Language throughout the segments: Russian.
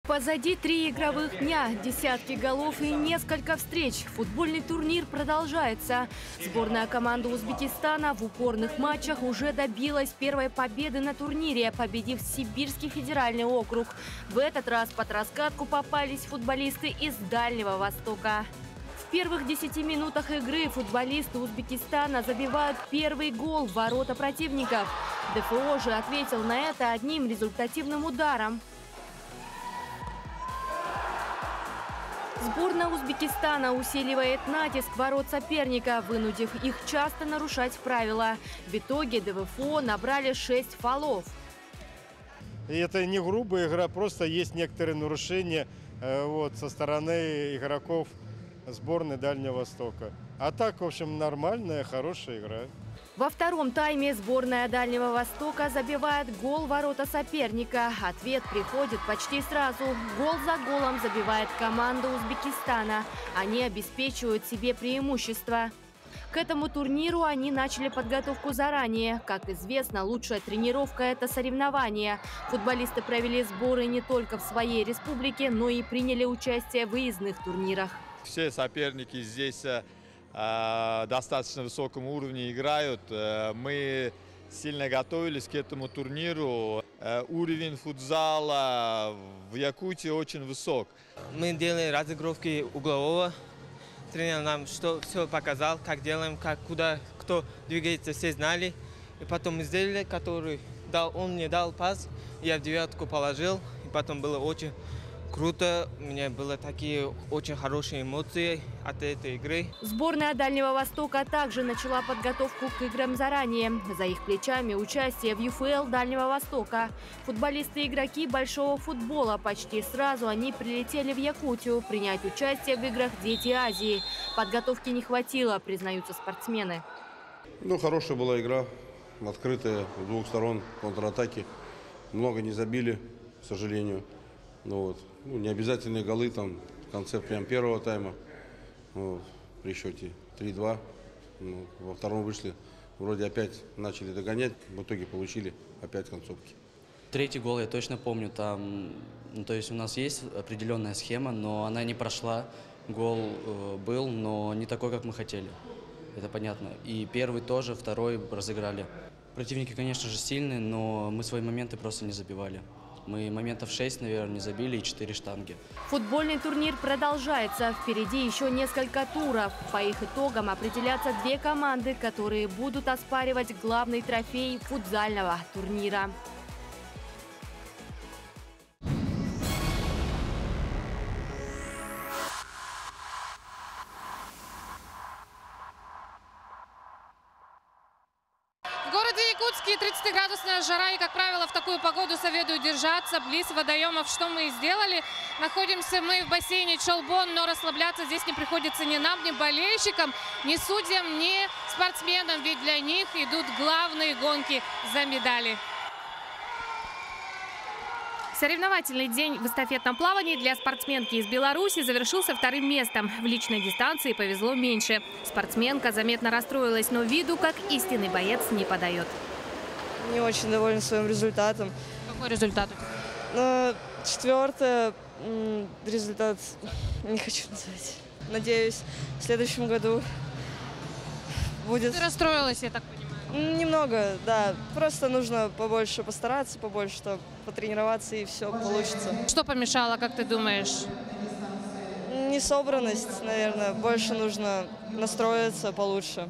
Позади 3 игровых дня, десятки голов и несколько встреч. Футбольный турнир продолжается. Сборная команды Узбекистана в упорных матчах уже добилась первой победы на турнире, победив Сибирский федеральный округ. В этот раз под раскатку попались футболисты из Дальнего Востока. В первых 10 минутах игры футболисты Узбекистана забивают первый гол в ворота противников. ДФО же ответил на это одним результативным ударом. Сборная Узбекистана усиливает натиск ворот соперника, вынудив их часто нарушать правила. В итоге ДФО набрали 6 фолов. И это не грубая игра, просто есть некоторые нарушения со стороны игроков сборной Дальнего Востока. А так, в общем, нормальная, хорошая игра. Во втором тайме сборная Дальнего Востока забивает гол в ворота соперника. Ответ приходит почти сразу. Гол за голом забивает команда Узбекистана. Они обеспечивают себе преимущество. К этому турниру они начали подготовку заранее. Как известно, лучшая тренировка – это соревнования. Футболисты провели сборы не только в своей республике, но и приняли участие в выездных турнирах. Все соперники здесь достаточно высоком уровне играют. Мы сильно готовились к этому турниру. Уровень футзала в Якутии очень высок. Мы делали разыгровки углового. Тренер нам все показал, как делаем, куда кто двигается, все знали. И потом мы сделали, он мне дал пас, я в девятку положил. И потом было очень круто, у меня были такие очень хорошие эмоции от этой игры. Сборная Дальнего Востока также начала подготовку к играм заранее. За их плечами участие в ЮФЛ Дальнего Востока. Футболисты и игроки большого футбола почти сразу они прилетели в Якутию принять участие в играх «Дети Азии». Подготовки не хватило, признаются спортсмены. Хорошая была игра, открытая, с двух сторон, контратаки. Много не забили, к сожалению. Необязательные голы там в конце прям первого тайма при счете 3-2. Во втором вышли, вроде опять начали догонять, в итоге получили опять концовки. Третий гол я точно помню, там, то есть у нас есть определенная схема, но она не прошла. Гол был, но не такой, как мы хотели, это понятно. И первый тоже, второй разыграли. Противники, конечно же, сильные, но мы свои моменты просто не забивали. Мы моментов 6, наверное, не забили и 4 штанги. Футбольный турнир продолжается. Впереди еще несколько туров. По их итогам определятся 2 команды, которые будут оспаривать главный трофей футзального турнира. В городе Якутске 30-градусная жара, и, как правило, в такую погоду советую держаться близ водоемов, что мы и сделали. Находимся мы в бассейне Чолбон, но расслабляться здесь не приходится ни нам, ни болельщикам, ни судьям, ни спортсменам, ведь для них идут главные гонки за медали. Соревновательный день в эстафетном плавании для спортсменки из Беларуси завершился вторым местом. В личной дистанции повезло меньше. Спортсменка заметно расстроилась, но виду, как истинный боец, не подает. Не очень довольна своим результатом. Какой результат у тебя? 4-е. Результат не хочу называть. Надеюсь, в следующем году будет. Ты расстроилась, я так понимаю? Немного, да. Просто нужно побольше постараться, побольше потренироваться, и все получится. Что помешало, как ты думаешь? Несобранность, наверное. Больше нужно настроиться получше.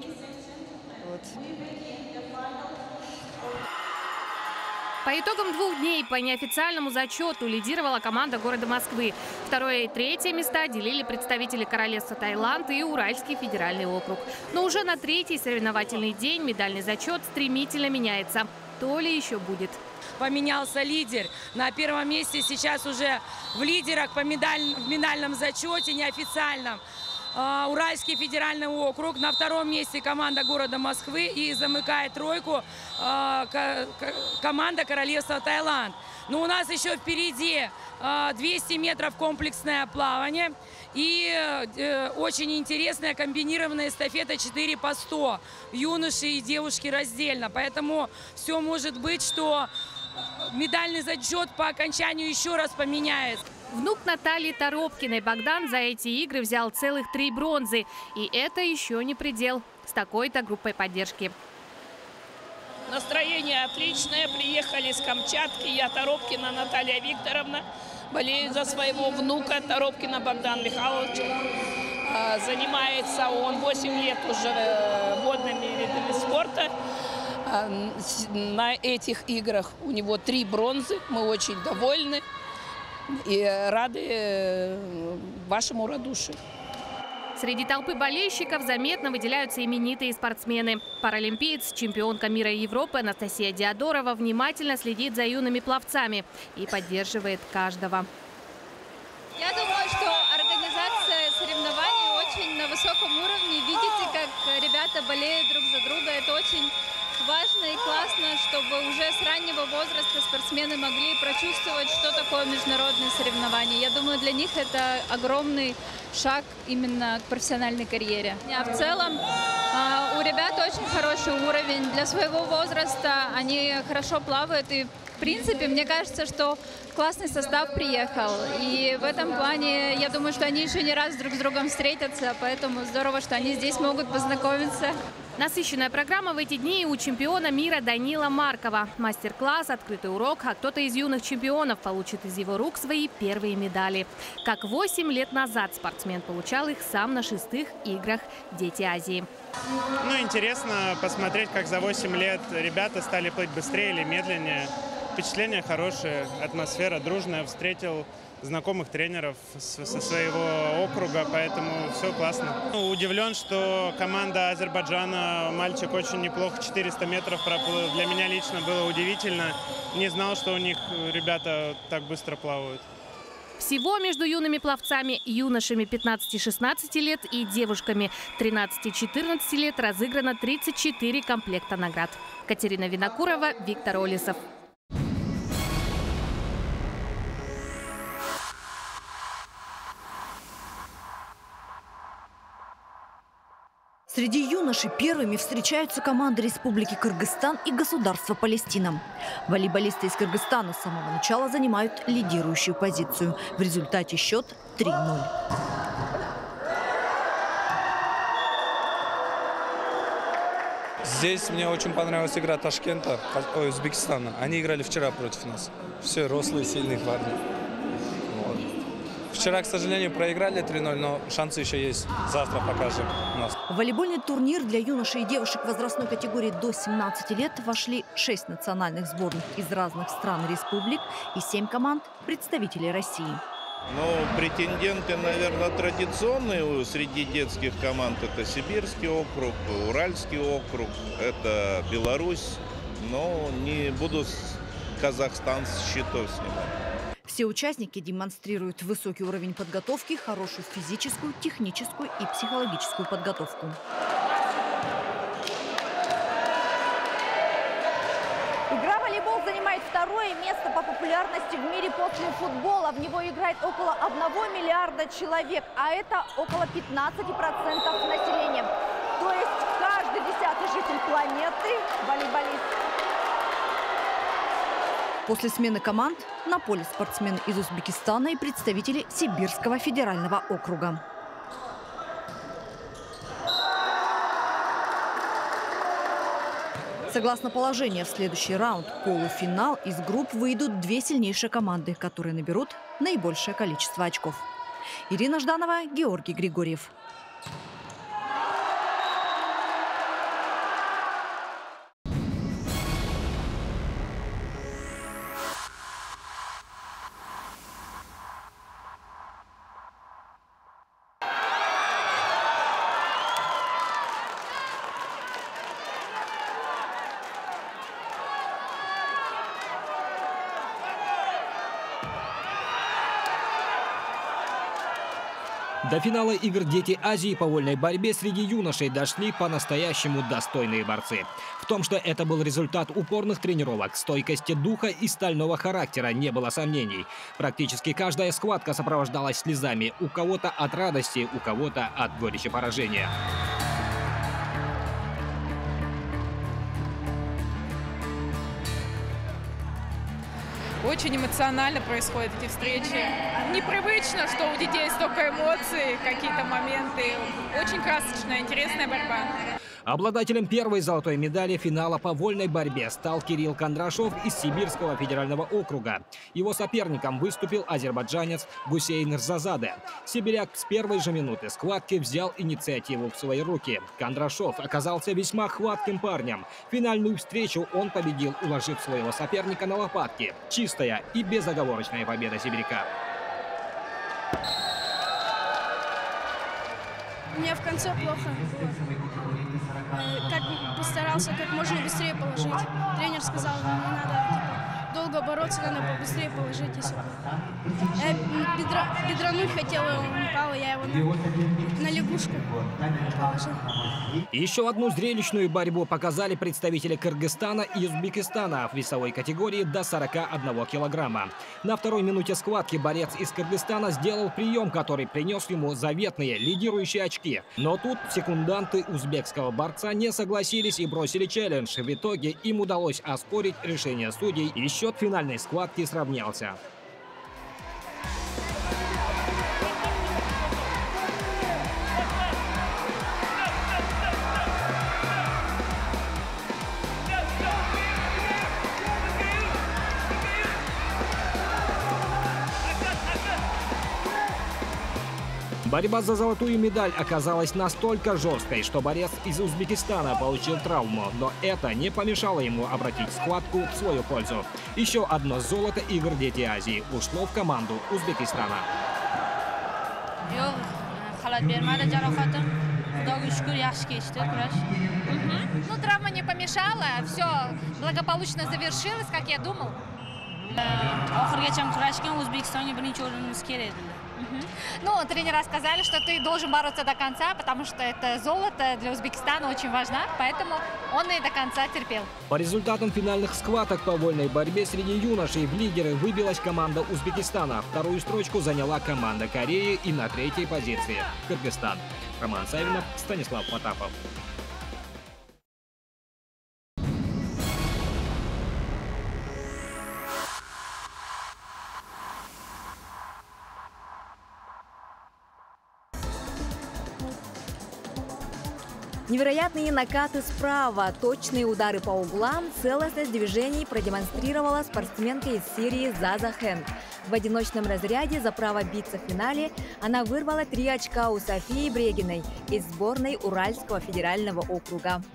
По итогам 2 дней по неофициальному зачету лидировала команда города Москвы. 2-е и 3-е места делили представители Королевства Таиланд и Уральский федеральный округ. Но уже на 3-й соревновательный день медальный зачет стремительно меняется. То ли еще будет. Поменялся лидер. На первом месте сейчас уже в лидерах в медальном зачете неофициальном Уральский федеральный округ. На 2-м месте команда города Москвы, и замыкает тройку команда Королевства Таиланд. Но у нас еще впереди 200 метров комплексное плавание и очень интересная комбинированная эстафета 4 по 100. Юноши и девушки раздельно. Поэтому все может быть, что медальный зачет по окончанию еще раз поменяется. Внук Натальи Торопкиной Богдан за эти игры взял целых 3 бронзы. И это еще не предел. С такой-то группой поддержки. Настроение отличное. Приехали с Камчатки. Я Торопкина Наталья Викторовна. Болею за своего внука Торопкина Богдан Михайлович. Занимается он 8 лет уже водными видами спорта. На этих играх у него 3 бронзы. Мы очень довольны и рады вашему радушию. Среди толпы болельщиков заметно выделяются именитые спортсмены. Паралимпиец, чемпионка мира и Европы Анастасия Диадорова внимательно следит за юными пловцами и поддерживает каждого. Я думаю, что организация соревнований очень на высоком уровне. Видите, как ребята болеют друг за друга. Это очень важно и классно, чтобы уже с раннего возраста спортсмены могли прочувствовать, что такое международные соревнования. Я думаю, для них это огромный шаг именно к профессиональной карьере. А в целом у ребят очень хороший уровень. Для своего возраста они хорошо плавают. И в принципе, мне кажется, что классный состав приехал. И в этом плане, я думаю, что они еще не раз друг с другом встретятся. Поэтому здорово, что они здесь могут познакомиться. Насыщенная программа в эти дни у чемпиона мира Данила Маркова. Мастер-класс, открытый урок, а кто-то из юных чемпионов получит из его рук свои первые медали. Как 8 лет назад спортсмен получал их сам на 6-х играх «Дети Азии». Ну, интересно посмотреть, как за 8 лет ребята стали плыть быстрее или медленнее. Впечатление хорошее, атмосфера дружная. Встретил знакомых тренеров со своего округа, поэтому все классно. Удивлен, что команда Азербайджана, мальчик очень неплохо 400 метров проплыл. Для меня лично было удивительно. Не знал, что у них ребята так быстро плавают. Всего между юными пловцами, юношами 15-16 лет и девушками 13-14 лет разыграно 34 комплекта наград. Катерина Винокурова, Виктор Олесов. Среди юношей первыми встречаются команды Республики Кыргызстан и государства Палестина. Волейболисты из Кыргызстана с самого начала занимают лидирующую позицию. В результате счет 3-0. Здесь мне очень понравилась игра Ташкента, Узбекистана. Они играли вчера против нас. Все рослые, сильные парни. Вчера, к сожалению, проиграли 3-0, но шансы еще есть. Завтра покажем нас. В волейбольный турнир для юношей и девушек возрастной категории до 17 лет вошли 6 национальных сборных из разных стран республик и 7 команд представителей России. Ну, претенденты, наверное, традиционные среди детских команд. Это Сибирский округ, Уральский округ, это Беларусь. Но не буду Казахстан с счетов снимать. Все участники демонстрируют высокий уровень подготовки, хорошую физическую, техническую и психологическую подготовку. Игра в волейбол занимает 2-е место по популярности в мире после футбола. В него играет около 1 миллиарда человек, а это около 15% населения. То есть каждый 10-й житель планеты – волейболист. После смены команд на поле спортсмены из Узбекистана и представители Сибирского федерального округа. Согласно положению, в следующий раунд полуфинал из групп выйдут 2 сильнейшие команды, которые наберут наибольшее количество очков. Ирина Жданова, Георгий Григорьев. До финала игр «Дети Азии» по вольной борьбе среди юношей дошли по-настоящему достойные борцы. В том, что это был результат упорных тренировок, стойкости духа и стального характера, не было сомнений. Практически каждая схватка сопровождалась слезами. У кого-то от радости, у кого-то от горечи поражения. Очень эмоционально происходят эти встречи. Непривычно, что у детей столько эмоций, какие-то моменты. Очень красочная, интересная борьба. Обладателем первой золотой медали финала по вольной борьбе стал Кирилл Кондрашов из Сибирского федерального округа. Его соперником выступил азербайджанец Гусейн Рзазаде. Сибиряк с первой же минуты схватки взял инициативу в свои руки. Кондрашов оказался весьма хватким парнем. Финальную встречу он победил, уложив своего соперника на лопатки. Чистая и безоговорочная победа сибиряка. Мне в конце плохо. Постарался как можно быстрее положить. Тренер сказал, не надо долго бороться, надо побыстрее положить. Я бедрануть хотела, он упал, я его на лягушку положил. Еще одну зрелищную борьбу показали представители Кыргызстана и Узбекистана в весовой категории до 41 килограмма. На второй минуте схватки борец из Кыргызстана сделал прием, который принес ему заветные лидирующие очки. Но тут секунданты узбекского борца не согласились и бросили челлендж. В итоге им удалось оспорить решение судей, и счет финальной схватки сравнялся. Борьба за золотую медаль оказалась настолько жесткой, что борец из Узбекистана получил травму, но это не помешало ему обратить схватку в свою пользу. Еще одно золото игр «Дети Азии» ушло в команду Узбекистана. Ну, травма не помешала, все благополучно завершилось, как я думал. Ну, тренера сказали, что ты должен бороться до конца, потому что это золото для Узбекистана очень важно, поэтому он и до конца терпел. По результатам финальных схваток по вольной борьбе среди юношей в лидеры выбилась команда Узбекистана. Вторую строчку заняла команда Кореи и на третьей позиции Кыргызстан. Роман Савинов, Станислав Потапов. Невероятные накаты справа, точные удары по углам, целостность движений продемонстрировала спортсменка из Сирии Заза Хэн. В одиночном разряде за право биться в финале она вырвала 3 очка у Софии Брегиной из сборной Уральского федерального округа.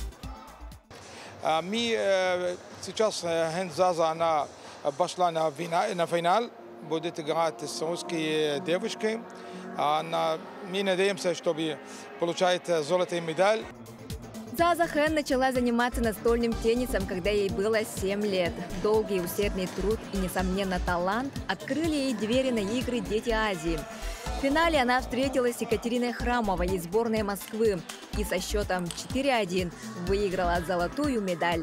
Сейчас Хэн Заза, она пошла на финал, будет играть с русской девушкой. Мы надеемся, чтобы получать золотую медаль. Заза Хэн начала заниматься настольным теннисом, когда ей было 7 лет. Долгий усердный труд и, несомненно, талант открыли ей двери на игры «Дети Азии». В финале она встретилась с Екатериной Храмовой из сборной Москвы и со счетом 4-1 выиграла золотую медаль.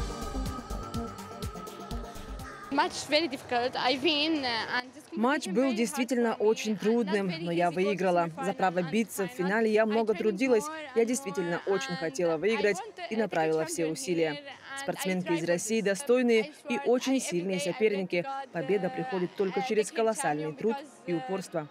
Матч был действительно очень трудным, но я выиграла. За право биться в финале я много трудилась. Я действительно очень хотела выиграть и направила все усилия. Спортсменки из России достойные и очень сильные соперники. Победа приходит только через колоссальный труд и упорство.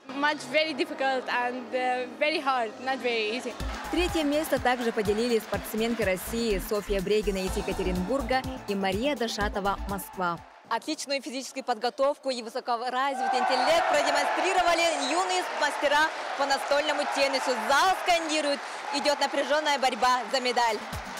Третье место также поделили спортсменки России Софья Брегина из Екатеринбурга и Мария Дашатова, Москва. Отличную физическую подготовку и высокоразвитый интеллект продемонстрировали юные мастера по настольному теннису. Зал скандирует, идет напряженная борьба за медаль.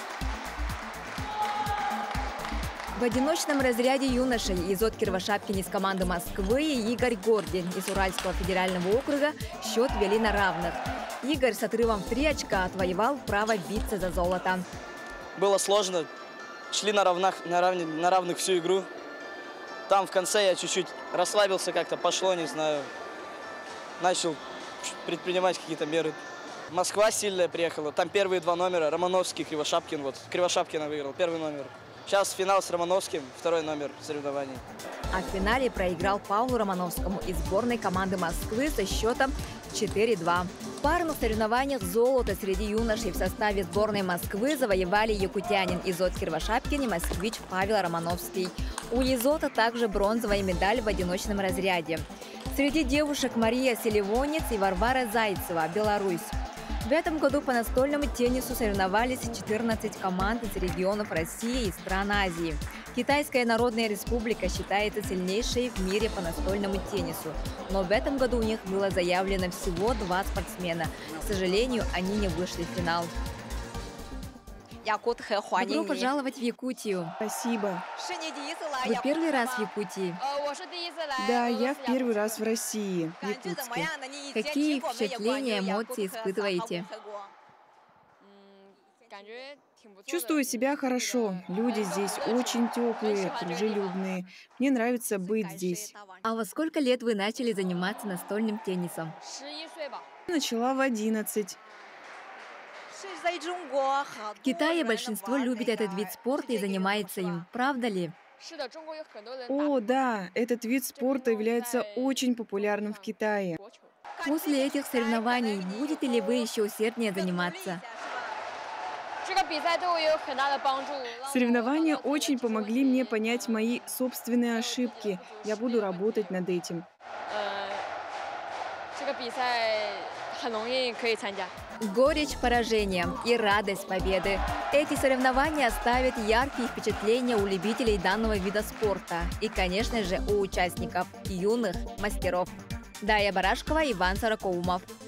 В одиночном разряде юношей Изот Кирвашапкин из команды Москвы и Игорь Гордин из Уральского федерального округа счет вели на равных. Игорь с отрывом в 3 очка отвоевал право биться за золото. Было сложно, шли на равных всю игру. Там в конце я чуть-чуть расслабился, как-то пошло, не знаю. Начал предпринимать какие-то меры. Москва сильная приехала. Там первые 2 номера. Романовский, Кривошапкин. Вот Кривошапкина выиграл, 1 номер. Сейчас финал с Романовским, 2 номер соревнований. А в финале проиграл Павлу Романовскому из сборной команды Москвы со счетом 4-2. парных соревнованиях золото среди юношей в составе сборной Москвы завоевали якутянин Изот Кирвашапкин и москвич Павел Романовский. У Изота также бронзовая медаль в одиночном разряде. Среди девушек Мария Селивонец и Варвара Зайцева, Беларусь. В этом году по настольному теннису соревновались 14 команд из регионов России и стран Азии. Китайская Народная Республика считается сильнейшей в мире по настольному теннису, но в этом году у них было заявлено всего 2 спортсмена. К сожалению, они не вышли в финал. Добро пожаловать в Якутию. Спасибо. Вы первый раз в Якутии? Да, я в первый раз в России, в Якутске. Какие впечатления, эмоции испытываете? Чувствую себя хорошо. Люди здесь очень теплые, дружелюбные. Мне нравится быть здесь. А во сколько лет вы начали заниматься настольным теннисом? Начала в 11. В Китае большинство любит этот вид спорта и занимается им. Правда ли? О, да, этот вид спорта является очень популярным в Китае. После этих соревнований будете ли вы еще усерднее заниматься? Соревнования очень помогли мне понять мои собственные ошибки. Я буду работать над этим. Горечь поражения и радость победы. Эти соревнования оставят яркие впечатления у любителей данного вида спорта и, конечно же, у участников, юных мастеров. Дарья Барашкова, Иван Сорокоумов.